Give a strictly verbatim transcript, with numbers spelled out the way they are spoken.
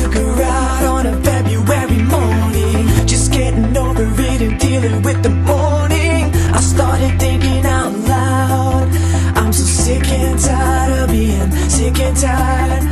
took her out on a February morning, just getting over it and dealing with the morning. I started thinking out loud, I'm so sick and tired of being sick and tired.